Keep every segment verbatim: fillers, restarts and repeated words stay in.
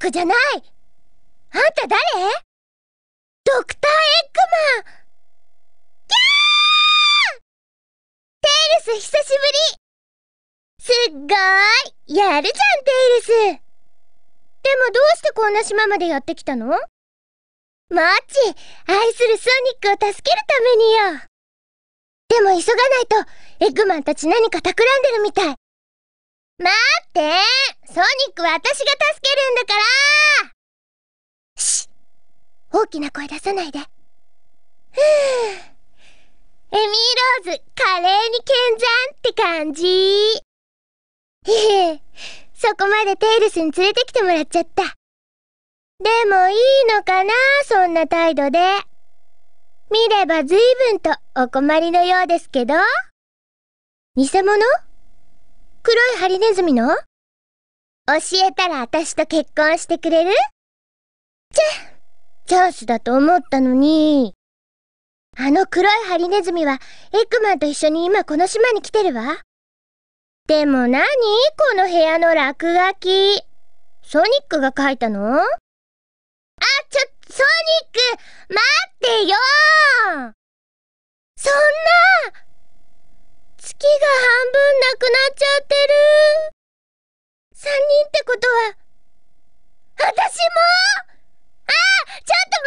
クじゃない。あんた誰？ドクターエッグマン。キャー！テイルス久しぶり。すっごーい。やるじゃん、テイルス。でもどうしてこんな島までやってきたの？マッチ、愛するソニックを助けるためによ。でも急がないと、エッグマンたち何か企んでるみたい。待って、ソニックは私が助けるんだから。しっ、大きな声出さないで。ふぅ。エミーローズ、華麗に剣山って感じ。へへ、そこまでテイルスに連れてきてもらっちゃった。でもいいのかな、そんな態度で。見れば随分とお困りのようですけど。偽物？黒いハリネズミの？教えたら私と結婚してくれる？チェ、チャンスだと思ったのに。あの黒いハリネズミはエッグマンと一緒に今この島に来てるわ。でも何？この部屋の落書き。ソニックが書いたの？あ、ちょ、ソニック、待ってよー。そんな、月が半分なくなっちゃってる。三人ってことは、私も？あ、ちょっと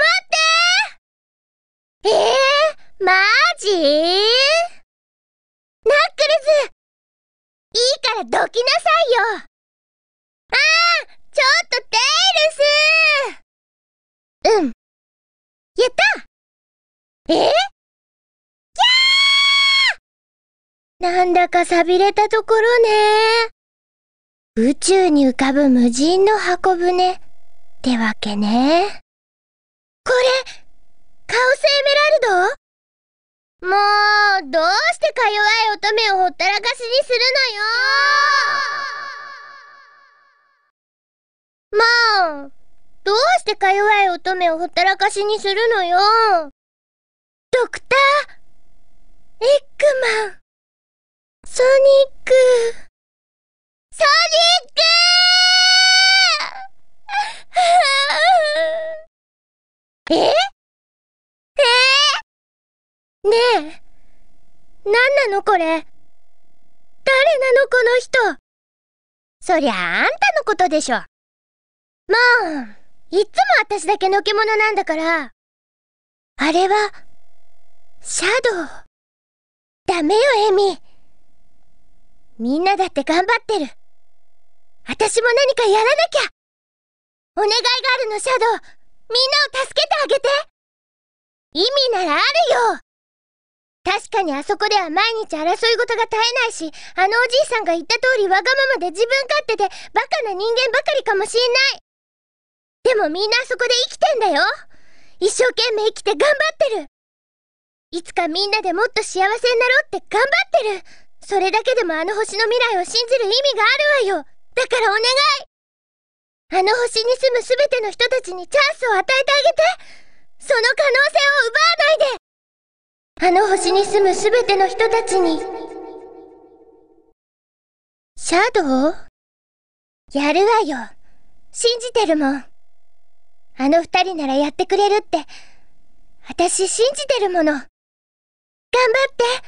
待って。えー、マジ？ナックルズ、いいからどきなさいよ。あー、ちょっとテイルス。うん。やった！え？キャー！なんだか寂れたところね。宇宙に浮かぶ無人の箱舟ってわけね。これ、カオスエメラルド？もう、どうしてか弱い乙女をほったらかしにするのよ。もう、どうしてか弱い乙女をほったらかしにするのよ。ドクター、エッグマン、ソニック、ソニックーえ？えー、ねえ、なんなのこれ。誰なのこの人。そりゃあんたのことでしょ。もう、いっつも私だけのけ者なんだから。あれは、シャドウ。ダメよ、エミ。みんなだって頑張ってる。私も何かやらなきゃ。お願いがあるの、シャドウ。みんなを助けてあげて。意味ならあるよ。確かにあそこでは毎日争い事が絶えないし、あのおじいさんが言った通りわがままで自分勝手でバカな人間ばかりかもしんない。でもみんなあそこで生きてんだよ。一生懸命生きて頑張ってる。いつかみんなでもっと幸せになろうって頑張ってる。それだけでもあの星の未来を信じる意味があるわよ。だからお願い。あの星に住むすべての人たちにチャンスを与えてあげて。その可能性を奪わないで。あの星に住むすべての人たちに。シャドウ？やるわよ。信じてるもん。あの二人ならやってくれるって、私信じてるもの。頑張って、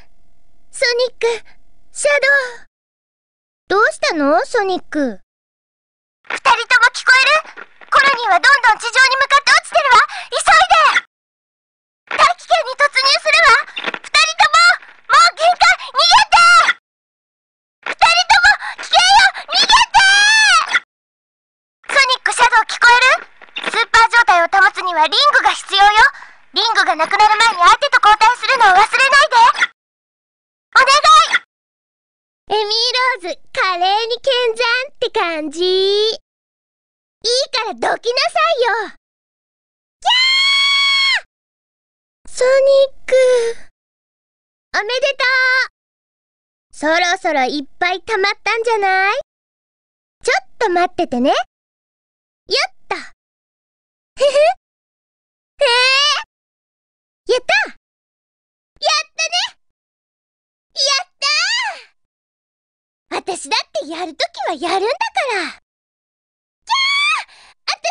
ソニック、シャドウ。どうしたの、ソニック。二人とも聞こえる？コロニーはどんどん地上に向かって落ちてるわ。急いで！大気圏に突入するわ。二人とも、もう限界、逃げて！二人とも、危険よ、逃げて！ソニック、シャドウ聞こえる？スーパー状態を保つにはリングが必要よ。リングがなくなる前に相手と交代するのを忘れないで。お願い！エミーローズ、華麗に剣山って感じ。いいからどきなさいよ。キャー！ソニック、おめでとう。そろそろいっぱい溜まったんじゃない？ちょっと待っててね。よっと。ふふ。へえ。やった！やったね！やったー！私だってやるときはやるんだから。キャー！私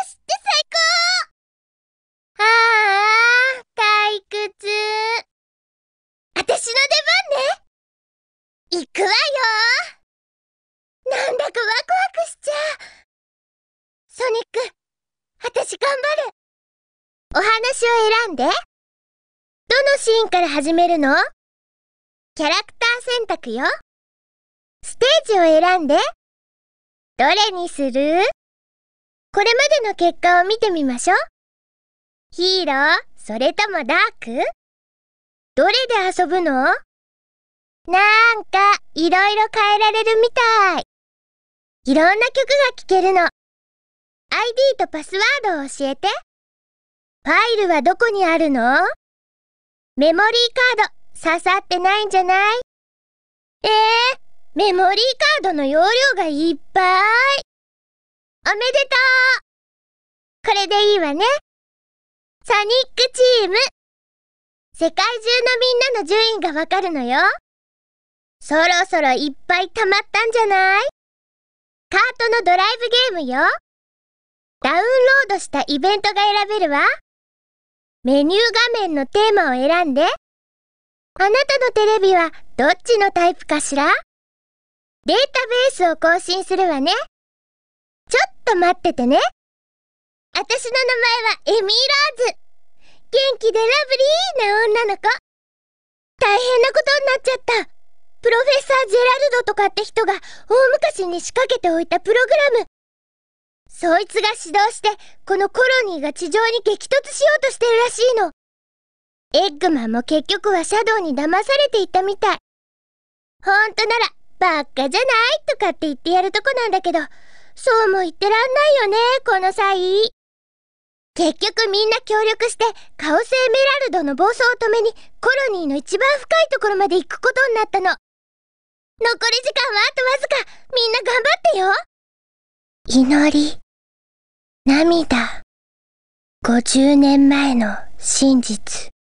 張る。お話を選んで。どのシーンから始めるの？キャラクター選択よ。ステージを選んで。どれにする？これまでの結果を見てみましょう。ヒーロー、それともダーク？どれで遊ぶの？なんか、いろいろ変えられるみたい。いろんな曲が聴けるの。アイディー とパスワードを教えて。ファイルはどこにあるの？メモリーカード、刺さってないんじゃない？えー、メモリーカードの容量がいっぱい。おめでとう！これでいいわね。ソニックチーム。世界中のみんなの順位がわかるのよ。そろそろいっぱい溜まったんじゃない？カートのドライブゲームよ。ダウンロードしたイベントが選べるわ。メニュー画面のテーマを選んで。あなたのテレビはどっちのタイプかしら？データベースを更新するわね。ちょっと待っててね。私の名前はエミー・ローズ。元気でラブリーな女の子。大変なことになっちゃった。プロフェッサー・ジェラルドとかって人が大昔に仕掛けておいたプログラム。そいつが指導して、このコロニーが地上に激突しようとしてるらしいの。エッグマンも結局はシャドウに騙されていったみたい。ほんとなら、ばっかじゃないとかって言ってやるとこなんだけど、そうも言ってらんないよね、この際。結局みんな協力して、カオスエメラルドの暴走を止めに、コロニーの一番深いところまで行くことになったの。残り時間はあとわずか。みんな頑張ってよ。祈り、涙、ごじゅうねんまえの真実。